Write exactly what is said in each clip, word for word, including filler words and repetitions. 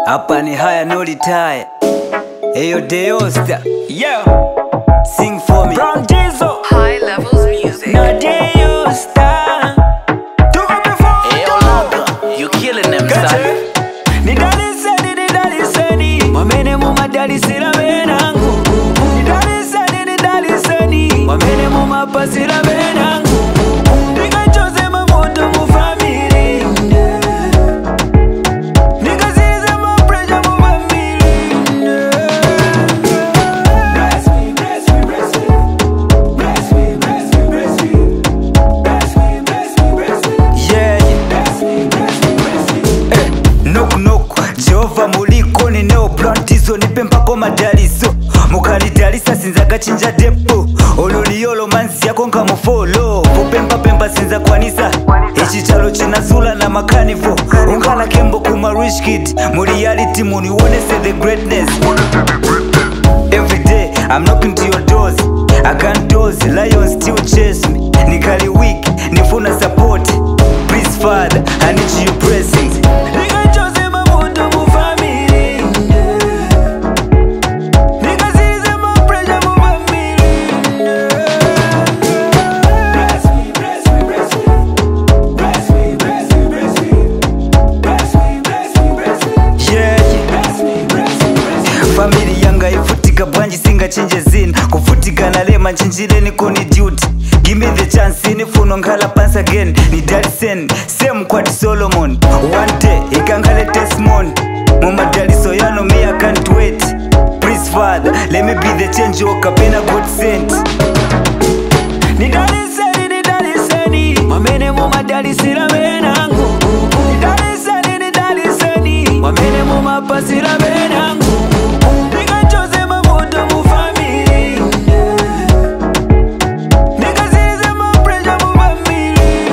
Hapa ni haya no retire. Eyo Dayostar. Yeah. Sing for me. Brown Dizo. High levels music. No Dayostar. Do it before. Ayo Lager, you killing them, son. Ni dali sani, ni dali sani. Mwamene muma dali sila benangu. Ni dali sani, ni dali sani. Mwamene muma pasila benangu. Nika chose mamoto mu family. Nika zize ma pressure mu family. Bless me, bless me, bless me. Bless me, bless me, bless me. Bless me, bless me, bless me. Yeah, Bless me, bless me, bless me. eh, noku noku Jehova muliko ni neo Brown Dizo nipe mpako madaliso mukalidalisa sinza gachinja depo ololiyolo mansi yako nga mufolo kupempa pempa sinza kwanisa ichichalo chinazula na makanivo ungala kembo kuma rich kid mu reality muniwonese the greatness. Every day I'm knocking to your doors, I can't doze, lions still chase me. Nikali weak, nifuna support. Please Father, I need your blessings. Nika chose mamoto mu family. Nika zize ma pressure mu family. Bless me, bless me, bless me. Bless me, bless me, bless me. Bless me, bless me, bless me. Yeah, yeah. Bless me, bless me, bless me. Family yanga ifutika bwanji singa chenje zin kufutika na lema nchinjireni kuni duty. Give me the chance nifuno ngala once again. Ni Dalisen, same kwati Solomon. One day, ikangale testimony. Mama Daliso yano me I can't wait. Please Father, let me be the change your kapena God sent. Ni daliseni, ni daliseni. Mwamene muma dalisila benangu. Ni daliseni, ni daliseni. Mwamene muma pasila benangu. Nika chose mamoto mu family. Nika zize ma pressure mu family.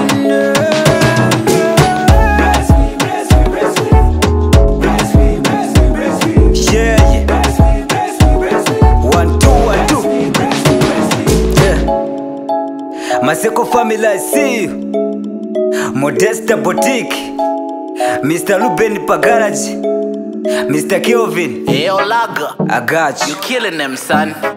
Bless me, bless me, bless me. Bless me, bless me, bless me. Yeah, yeah. Bless me, bless me, bless me. One, two, one, two. Bless me, bless me. Yeah. Maseko family, I see you. Modesta Boutique. Mister Ruben Pagaraji. Mister Kelvin. Ayo Lager, I got you. you killing them, son.